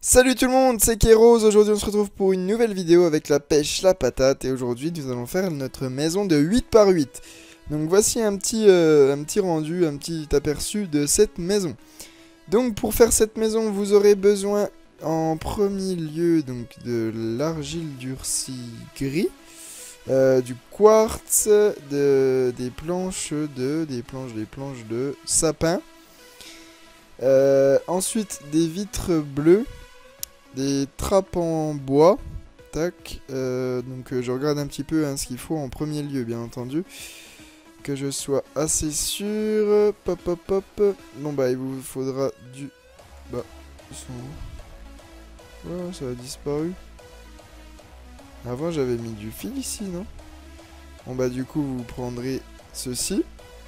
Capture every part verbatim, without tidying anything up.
Salut tout le monde, c'est Kéros. Aujourd'hui on se retrouve pour une nouvelle vidéo avec la pêche, la patate. Et aujourd'hui nous allons faire notre maison de huit par huit. Donc voici un petit, euh, un petit rendu, un petit aperçu de cette maison. Donc pour faire cette maison vous aurez besoin en premier lieu donc de l'argile durcie gris, euh, du quartz, de, des planches de, des planches, des planches de sapin. Euh, ensuite des vitres bleues, des trappes en bois, tac, euh, donc euh, je regarde un petit peu hein, ce qu'il faut en premier lieu bien entendu, que je sois assez sûr, pop pop pop, bon bah il vous faudra du, bah, ils sont où? Oh, ça a disparu, avant j'avais mis du fil ici non? Bon bah du coup vous prendrez ceci,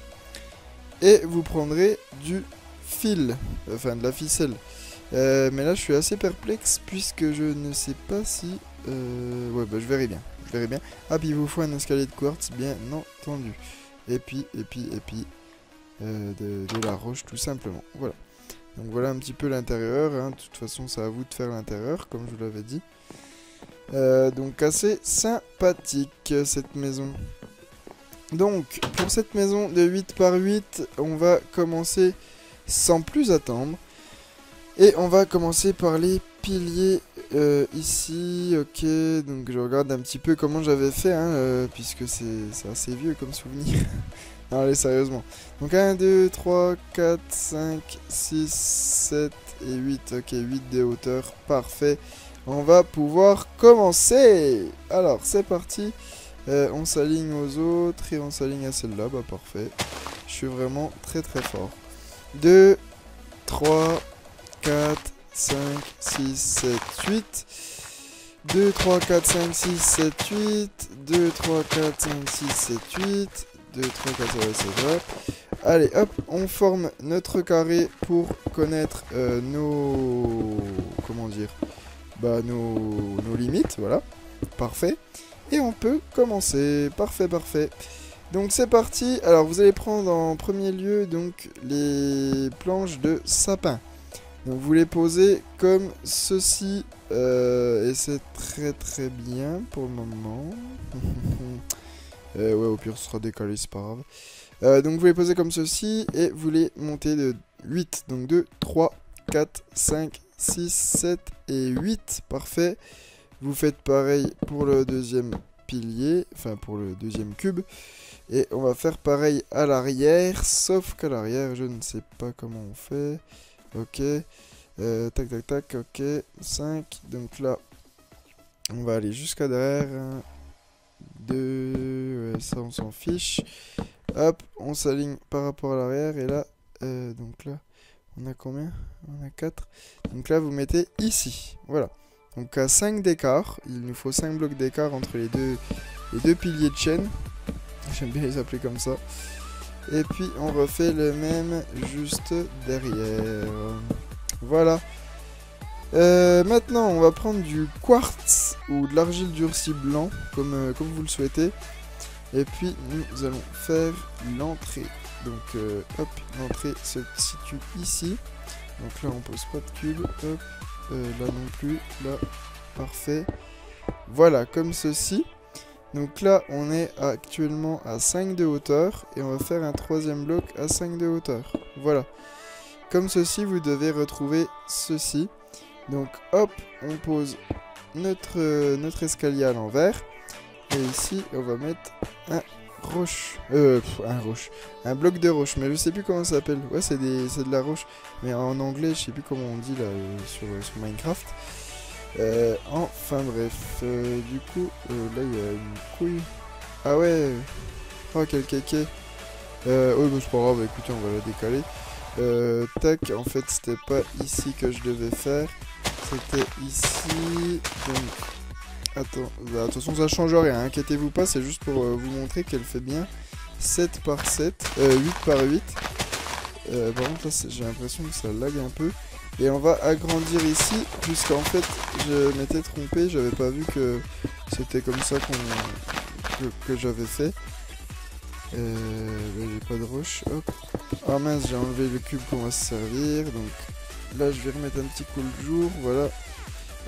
et vous prendrez du fil, enfin de la ficelle. Euh, mais là je suis assez perplexe puisque je ne sais pas si... Euh, ouais bah je verrai bien, je verrai bien. Ah puis il vous faut un escalier de quartz bien entendu. Et puis, et puis, et puis euh, de, de la roche tout simplement. Voilà. Donc voilà un petit peu l'intérieur, hein. De toute façon c'est à vous de faire l'intérieur comme je vous l'avais dit. Euh, donc assez sympathique cette maison. Donc pour cette maison de huit par huit on va commencer sans plus attendre. Et on va commencer par les piliers euh, ici, ok, donc je regarde un petit peu comment j'avais fait, hein, euh, puisque c'est assez vieux comme souvenir. Non, allez, sérieusement. Donc un, deux, trois, quatre, cinq, six, sept et huit, ok, huit de hauteur, parfait. On va pouvoir commencer. Alors, c'est parti, euh, on s'aligne aux autres et on s'aligne à celle-là, bah parfait. Je suis vraiment très très fort. deux, trois... quatre, cinq, six, sept, huit. deux, trois, quatre, cinq, six, sept, huit. deux, trois, quatre, cinq, six, sept, huit. deux, trois, quatre, cinq, six, sept, huit. Allez, hop, on forme notre carré pour connaître euh, nos... Comment dire Bah, nos, nos limites, voilà. Parfait. Et on peut commencer. Parfait, parfait. Donc c'est parti. Alors, vous allez prendre en premier lieu donc les planches de sapin. Donc vous les posez comme ceci, euh, et c'est très très bien pour le moment. euh, ouais, au pire ce sera décalé, c'est pas grave. Euh, donc vous les posez comme ceci, et vous les montez de huit. Donc deux, trois, quatre, cinq, six, sept et huit. Parfait. Vous faites pareil pour le deuxième pilier, enfin pour le deuxième cube. Et on va faire pareil à l'arrière, sauf qu'à l'arrière, je ne sais pas comment on fait. Ok, euh, tac tac tac, ok, cinq, donc là, on va aller jusqu'à derrière, un, deux, ouais, ça on s'en fiche, hop, on s'aligne par rapport à l'arrière, et là, euh, donc là, on a combien? On a quatre, donc là vous mettez ici, voilà, donc à cinq d'écart, il nous faut cinq blocs d'écart entre les deux, les deux piliers de chaîne, j'aime bien les appeler comme ça. Et puis on refait le même juste derrière. Voilà. Euh, maintenant on va prendre du quartz ou de l'argile durcie blanc comme, euh, comme vous le souhaitez. Et puis nous allons faire l'entrée. Donc euh, hop, l'entrée se situe ici. Donc là on pose pas de cube. Hop, euh, là non plus. Là, parfait. Voilà, comme ceci. Donc là, on est actuellement à cinq de hauteur et on va faire un troisième bloc à cinq de hauteur. Voilà. Comme ceci, vous devez retrouver ceci. Donc hop, on pose notre, euh, notre escalier à l'envers. Et ici, on va mettre un roche. Euh, pff, un roche. Un bloc de roche. Mais je sais plus comment ça s'appelle. Ouais, c'est de la roche. Mais en anglais, je sais plus comment on dit là euh, sur, sur Minecraft. Euh, enfin bref, euh, du coup, euh, là il y a une couille. Ah ouais, oh quel kéké. Euh, oh bah c'est pas grave, écoutez, on va la décaler. Euh, tac, en fait c'était pas ici que je devais faire, c'était ici. Donc, attends, bah, de toute façon ça change rien, inquiétez-vous pas, c'est juste pour euh, vous montrer qu'elle fait bien sept par sept, euh, huit par huit. Euh, par contre là j'ai l'impression que ça lag un peu. Et on va agrandir ici, puisqu'en fait, je m'étais trompé, j'avais pas vu que c'était comme ça qu'on que, que j'avais fait. Euh, j'ai pas de roche, hop. Ah mince, j'ai enlevé le cube qu'on va se servir, donc là je vais remettre un petit coup le jour, voilà.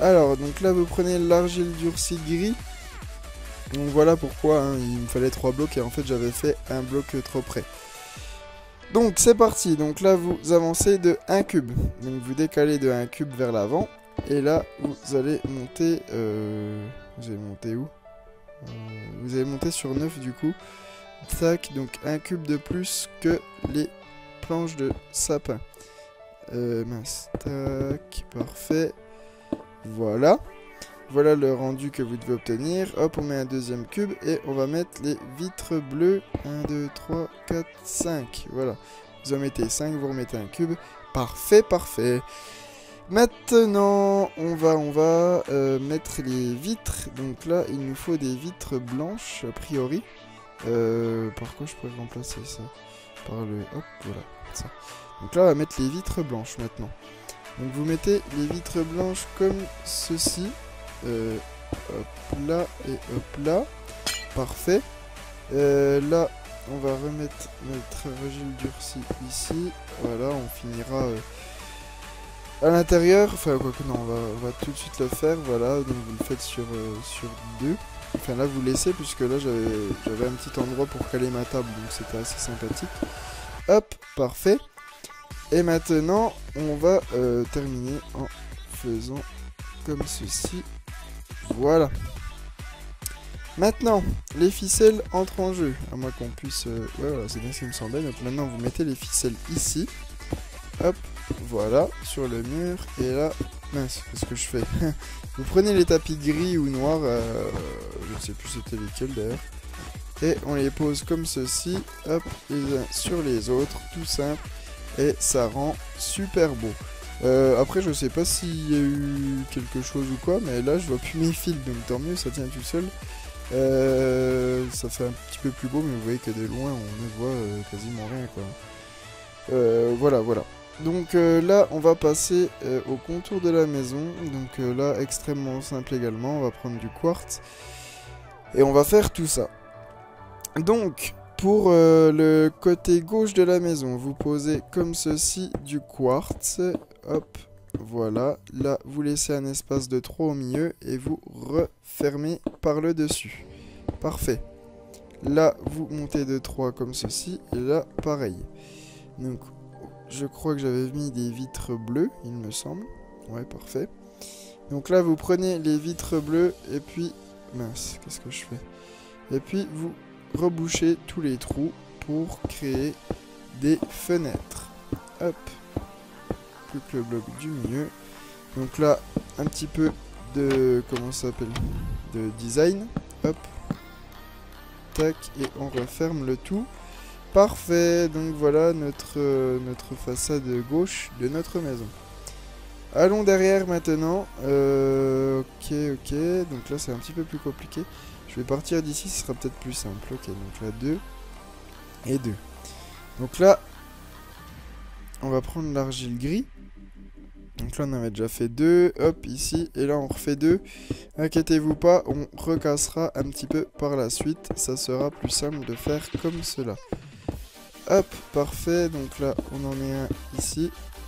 Alors, donc là, vous prenez l'argile durcie gris. Donc voilà pourquoi, hein, il me fallait trois blocs et en fait j'avais fait un bloc trop près. Donc c'est parti, donc là vous avancez de un cube. Donc vous décalez de un cube vers l'avant. Et là vous allez monter... Euh... Vous allez monter où euh... Vous allez monter sur neuf du coup. Tac, donc un cube de plus que les planches de sapin. Euh, mince, tac, parfait. Voilà. Voilà le rendu que vous devez obtenir. Hop, on met un deuxième cube et on va mettre les vitres bleues. un, deux, trois, quatre, cinq. Voilà. Vous en mettez cinq, vous remettez un cube. Parfait, parfait. Maintenant, on va, on va euh, mettre les vitres. Donc là, il nous faut des vitres blanches, a priori. Euh, par quoi je pourrais remplacer ça? Par le... Hop, voilà, ça. Donc là, on va mettre les vitres blanches maintenant. Donc vous mettez les vitres blanches comme ceci. Euh, hop là et hop là. Parfait. Euh, là, on va remettre notre argile durcie ici. Voilà, on finira euh, à l'intérieur. Enfin, quoi que non, on va, on va tout de suite le faire. Voilà, donc vous le faites sur, euh, sur deux. Enfin, là, vous laissez, puisque là, j'avais un petit endroit pour caler ma table. Donc, c'était assez sympathique. Hop, parfait. Et maintenant, on va euh, terminer en faisant comme ceci. Voilà. Maintenant, les ficelles entrent en jeu. À moins qu'on puisse... Euh... Ouais, voilà, c'est bien ce qui me semblait. Donc maintenant, vous mettez les ficelles ici. Hop, voilà, sur le mur. Et là... Mince, qu'est-ce que je fais? Vous prenez les tapis gris ou noirs. Euh... Je ne sais plus c'était lesquels d'ailleurs. Et on les pose comme ceci. Hop, les uns sur les autres. Tout simple. Et ça rend super beau. Euh, après, je sais pas s'il y a eu quelque chose ou quoi, mais là, je vois plus mes fils, donc tant mieux, ça tient tout seul. Euh, ça fait un petit peu plus beau, mais vous voyez que de loin, on ne voit euh, quasiment rien, quoi. Euh, voilà, voilà. Donc euh, là, on va passer euh, au contour de la maison. Donc euh, là, extrêmement simple également. On va prendre du quartz. Et on va faire tout ça. Donc... Pour euh, le côté gauche de la maison, vous posez comme ceci du quartz. Hop, voilà. Là, vous laissez un espace de trois au milieu et vous refermez par le dessus. Parfait. Là, vous montez de trois comme ceci. Et là, pareil. Donc, je crois que j'avais mis des vitres bleues, il me semble. Ouais, parfait. Donc là, vous prenez les vitres bleues et puis... Mince, qu'est-ce que je fais? Et puis, vous... reboucher tous les trous pour créer des fenêtres. Hop. Plus que le bloc du milieu. Donc là, un petit peu de... Comment ça s'appelle? De design. Hop. Tac. Et on referme le tout. Parfait. Donc voilà notre, euh, notre façade gauche de notre maison. Allons derrière maintenant. Euh, ok, ok. Donc là, c'est un petit peu plus compliqué. Je vais partir d'ici, ce sera peut-être plus simple. Ok, donc là, deux et deux. Donc là, on va prendre l'argile gris. Donc là, on avait déjà fait deux. Hop, ici. Et là, on refait deux. Inquiétez-vous pas, on recassera un petit peu par la suite. Ça sera plus simple de faire comme cela. Hop, parfait. Donc là, on en met un ici.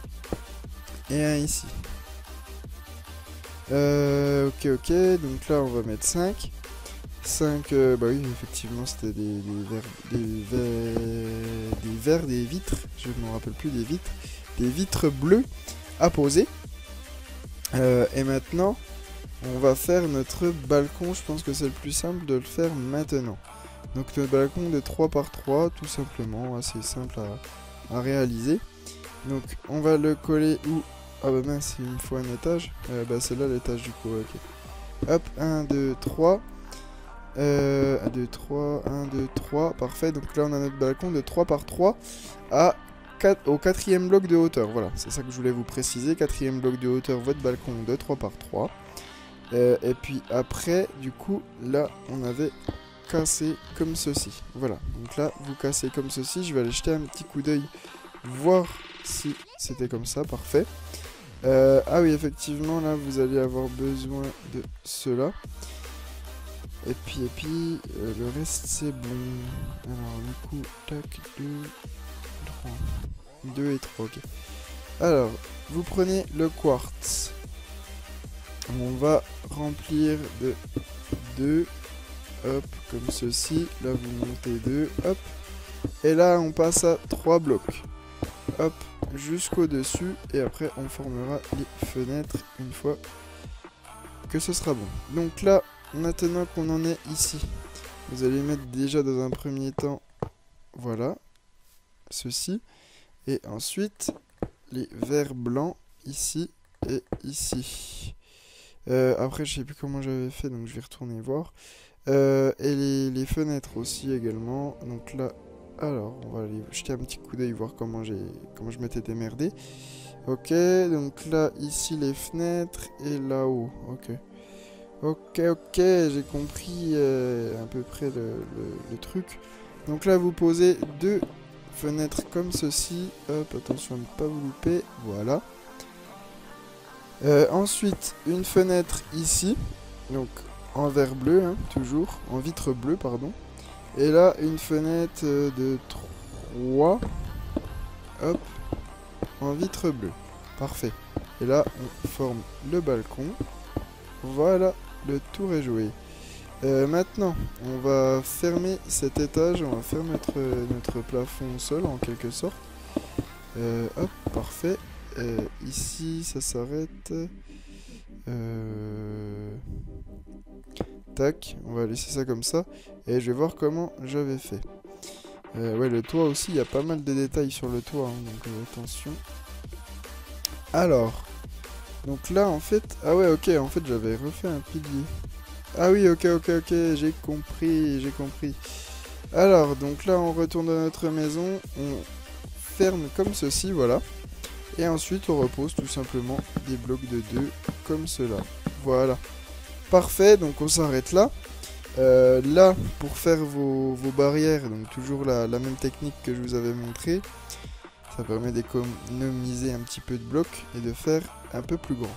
Et un ici. Euh, ok, ok. Donc là, on va mettre cinq. cinq, euh, bah oui, effectivement, c'était des, des verres, des verres, des verres, des vitres, je ne me rappelle plus, des vitres, des vitres bleues à poser. Euh, et maintenant, on va faire notre balcon, je pense que c'est le plus simple de le faire maintenant. Donc notre balcon de trois par trois, tout simplement, assez simple à, à réaliser. Donc on va le coller où? Ah bah mince, il me faut un étage. Euh, bah c'est là l'étage du coup, ok. Hop, un, deux, trois. Euh, un, deux, trois, un, deux, trois, parfait. Donc là on a notre balcon de trois par trois à quatre, au quatrième bloc de hauteur. Voilà, c'est ça que je voulais vous préciser. Quatrième bloc de hauteur, votre balcon de trois par trois. Euh, et puis après, du coup, là on avait cassé comme ceci. Voilà, donc là vous cassez comme ceci. Je vais aller jeter un petit coup d'œil, voir si c'était comme ça, parfait. Euh, ah oui, effectivement, là vous allez avoir besoin de cela. Et puis, et puis, euh, le reste c'est bon. Alors, du coup, tac, deux, trois. deux et trois, ok. Alors, vous prenez le quartz. On va remplir de deux. Hop, comme ceci. Là, vous montez deux. Hop. Et là, on passe à trois blocs. Hop, jusqu'au dessus. Et après, on formera les fenêtres une fois que ce sera bon. Donc là, maintenant qu'on en est ici, vous allez mettre déjà dans un premier temps, voilà, ceci. Et ensuite, les verres blancs ici et ici. Euh, après, je sais plus comment j'avais fait, donc je vais retourner voir. Euh, et les, les fenêtres aussi également. Donc là, alors, on va aller jeter un petit coup d'œil, voir comment j'ai, comment je m'étais démerdé. Ok, donc là, ici les fenêtres et là-haut. Ok. Ok, ok, j'ai compris euh, à peu près le, le, le truc. Donc là, vous posez deux fenêtres comme ceci. Hop, attention à ne pas vous louper. Voilà. Euh, ensuite, une fenêtre ici. Donc, en verre bleu, hein, toujours. En vitre bleue, pardon. Et là, une fenêtre de trois. Hop. En vitre bleue. Parfait. Et là, on forme le balcon. Voilà, le tour est joué. Euh, maintenant, on va fermer cet étage, on va faire notre, notre plafond au sol en quelque sorte. Euh, hop, parfait. Euh, ici, ça s'arrête. Euh... Tac, on va laisser ça comme ça. Et je vais voir comment j'avais fait. Euh, ouais, le toit aussi, il y a pas mal de détails sur le toit, hein, donc euh, attention. Alors, donc là, en fait... Ah ouais, ok, en fait, j'avais refait un pilier. Ah oui, ok, ok, ok, j'ai compris, j'ai compris. Alors, donc là, on retourne dans notre maison, on ferme comme ceci, voilà. Et ensuite, on repose tout simplement des blocs de deux, comme cela. Voilà. Parfait, donc on s'arrête là. Euh, là, pour faire vos, vos barrières, donc toujours la, la même technique que je vous avais montré. Ça permet d'économiser un petit peu de blocs et de faire un peu plus grand.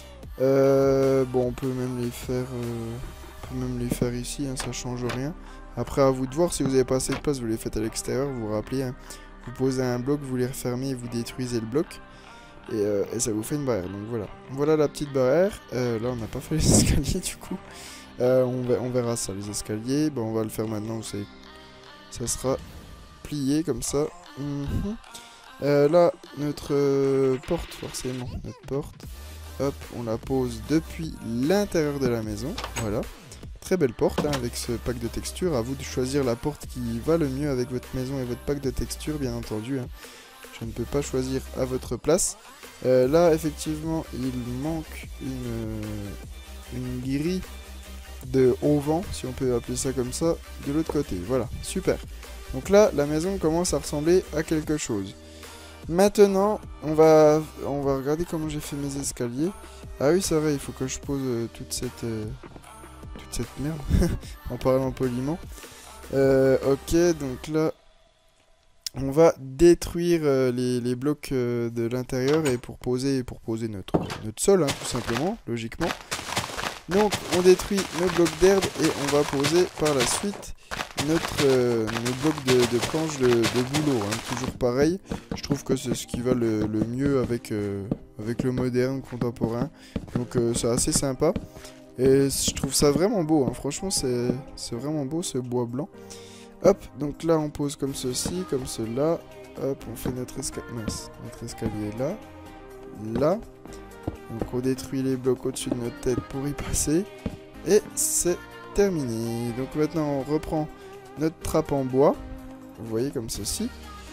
Euh, bon, on peut même les faire, euh, on peut même les faire ici, hein, ça change rien. Après, à vous de voir, si vous n'avez pas assez de place, vous les faites à l'extérieur, vous vous rappelez, hein, vous posez un bloc, vous les refermez et vous détruisez le bloc. Et, euh, et ça vous fait une barrière, donc voilà. Voilà la petite barrière. Euh, là, on n'a pas fait les escaliers du coup. Euh, on, va, on verra ça, les escaliers. Bon, on va le faire maintenant, vous savez. Ça sera plié comme ça. Mm-hmm. Euh, là, notre euh, porte, forcément, notre porte. Hop, on la pose depuis l'intérieur de la maison. Voilà. Très belle porte, hein, avec ce pack de textures. À vous de choisir la porte qui va le mieux avec votre maison et votre pack de textures, bien entendu. Hein. Je ne peux pas choisir à votre place. Euh, là, effectivement, il manque une, une grille de auvent, si on peut appeler ça comme ça, de l'autre côté. Voilà, super. Donc là, la maison commence à ressembler à quelque chose. Maintenant, on va, on va regarder comment j'ai fait mes escaliers. Ah oui, c'est vrai, il faut que je pose euh, toute cette, euh, toute cette merde, en parlant poliment. Euh, ok, donc là, on va détruire euh, les, les blocs euh, de l'intérieur et pour poser, pour poser notre, notre sol, hein, tout simplement, logiquement. Donc, on détruit nos blocs d'herbe et on va poser par la suite notre, euh, nos blocs de, de planches de, de boulot, hein, toujours pareil. Je trouve que c'est ce qui va le, le mieux avec, euh, avec le moderne, contemporain. Donc euh, c'est assez sympa. Et je trouve ça vraiment beau, hein. Franchement c'est vraiment beau ce bois blanc. Hop, donc là on pose comme ceci, comme cela. Hop, on fait notre, esca mince, notre escalier là. Là. Donc on détruit les blocs au-dessus de notre tête pour y passer. Et c'est terminé. Donc maintenant on reprend notre trappe en bois. Vous voyez comme ceci.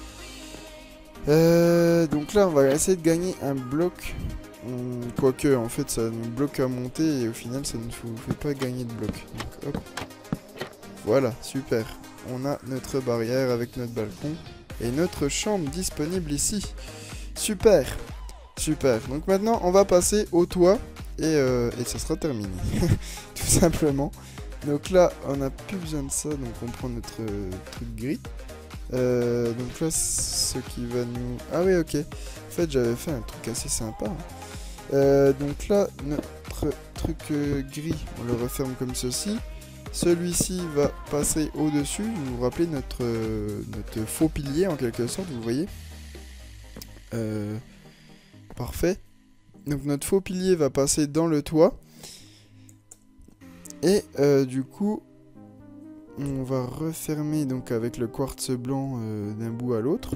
Euh, donc là on va essayer de gagner un bloc. Hum, Quoique en fait ça nous bloque à monter et au final ça ne vous fait pas gagner de bloc. Donc hop. Voilà, super. On a notre barrière avec notre balcon et notre chambre disponible ici. Super. Super. Donc maintenant on va passer au toit et, euh, et ça sera terminé. Tout simplement. Donc là on n'a plus besoin de ça, donc on prend notre euh, truc gris. Euh, donc là ce qui va nous... Ah oui, ok. En fait j'avais fait un truc assez sympa. Hein. Euh, donc là notre truc euh, gris, on le referme comme ceci. Celui-ci va passer au-dessus. Vous vous rappelez notre, euh, notre faux pilier en quelque sorte, vous voyez. Euh, parfait. Donc notre faux pilier va passer dans le toit. Et euh, du coup, on va refermer donc avec le quartz blanc euh, d'un bout à l'autre.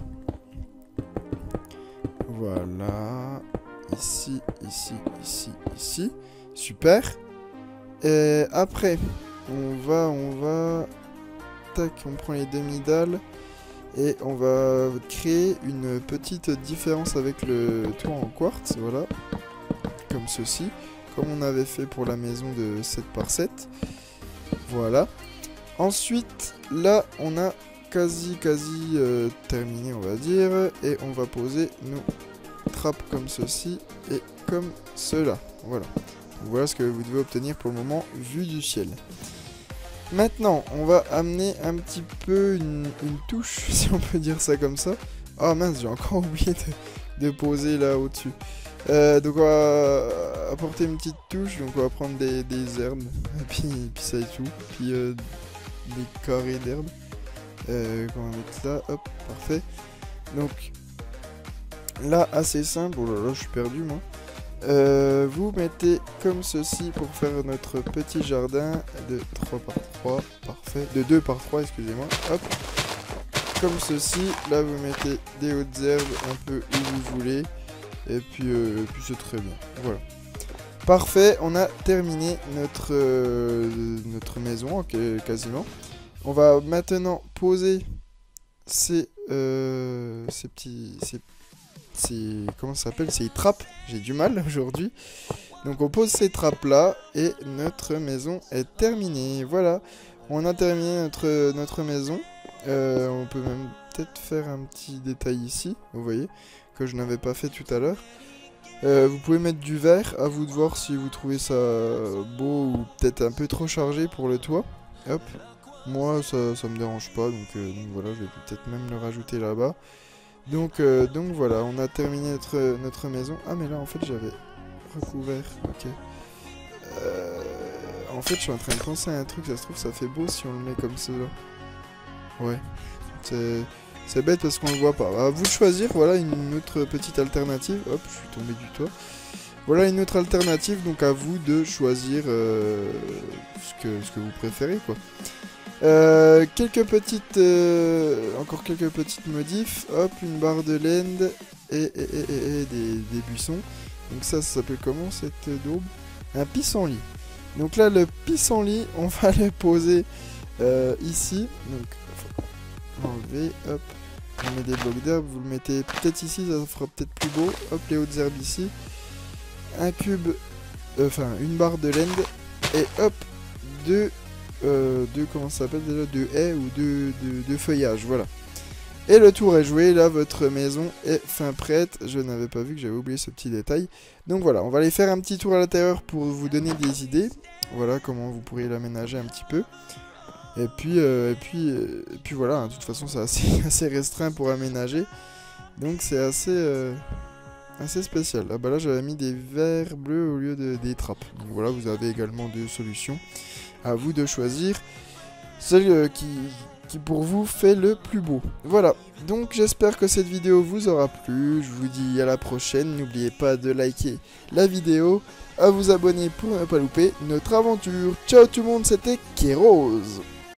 Voilà. Ici, ici, ici, ici. Super. Et après, on va, on va... Tac, on prend les demi-dalles. Et on va créer une petite différence avec le toit en quartz. Voilà. Comme ceci. Comme on avait fait pour la maison de sept par sept. Voilà. Ensuite, là, on a quasi, quasi euh, terminé, on va dire. Et on va poser nos trappes comme ceci et comme cela. Voilà. Donc, voilà ce que vous devez obtenir pour le moment, vu du ciel. Maintenant, on va amener un petit peu une, une touche, si on peut dire ça comme ça. Ah oh, mince, j'ai encore oublié de, de poser là au-dessus. Euh, donc on va apporter une petite touche, donc on va prendre des, des herbes, et puis, et puis ça et tout, puis euh, des carrés d'herbes, euh, on va mettre là, hop, parfait. Donc là, assez simple, oh là là, je suis perdu moi. Euh, vous mettez comme ceci pour faire notre petit jardin de trois par trois, parfait, de deux par trois, excusez-moi, hop. Comme ceci, là vous mettez des hautes herbes un peu où vous voulez. Et puis, euh, puis c'est très bien. Voilà. Parfait, on a terminé notre, euh, notre maison, okay, quasiment. On va maintenant poser ces, euh, ces petits... Ces, ces, comment ça s'appelle? Ces trappes. J'ai du mal aujourd'hui. Donc on pose ces trappes là et notre maison est terminée. Voilà. On a terminé notre, notre maison. Euh, on peut même peut-être faire un petit détail ici. Vous voyez, que je n'avais pas fait tout à l'heure. Euh, vous pouvez mettre du vert, à vous de voir si vous trouvez ça beau ou peut-être un peu trop chargé pour le toit. Hop, moi ça, ça me dérange pas, donc, euh, donc voilà, je vais peut-être même le rajouter là-bas. Donc, euh, donc voilà, on a terminé notre, notre maison. Ah mais là en fait j'avais recouvert, ok. Euh, en fait je suis en train de penser à un truc, ça se trouve ça fait beau si on le met comme ça. Ouais, c'est... C'est bête parce qu'on le voit pas. À vous de choisir, voilà une autre petite alternative. Hop, je suis tombé du toit. Voilà une autre alternative, donc à vous de choisir euh, ce, que, ce que vous préférez, quoi. Euh, quelques petites... Euh, encore quelques petites modifs. Hop, une barre de laine et, et, et, et, et des, des buissons. Donc ça, ça s'appelle comment cette daube? Un pissenlit. Donc là, le pissenlit, on va le poser euh, ici. Donc... enlever, hop, on met des blocs d'herbe, vous le mettez peut-être ici, ça fera peut-être plus beau, hop, les hautes herbes ici, un cube, euh, enfin une barre de laine, et hop, deux, euh, deux comment ça s'appelle déjà, deux haies ou deux, deux, deux feuillages, voilà. Et le tour est joué, là votre maison est fin prête, je n'avais pas vu que j'avais oublié ce petit détail. Donc voilà, on va aller faire un petit tour à l'intérieur pour vous donner des idées, voilà comment vous pourriez l'aménager un petit peu. Et puis, euh, et puis, euh, et puis voilà, hein, de toute façon c'est assez, assez restreint pour aménager. Donc c'est assez, euh, assez spécial. Ah bah là j'avais mis des verres bleus au lieu de, des trappes. Donc voilà, vous avez également deux solutions. À vous de choisir celle euh, qui, qui pour vous fait le plus beau. Voilà, donc j'espère que cette vidéo vous aura plu. Je vous dis à la prochaine. N'oubliez pas de liker la vidéo, à vous abonner pour ne pas louper notre aventure. Ciao tout le monde, c'était Kéros.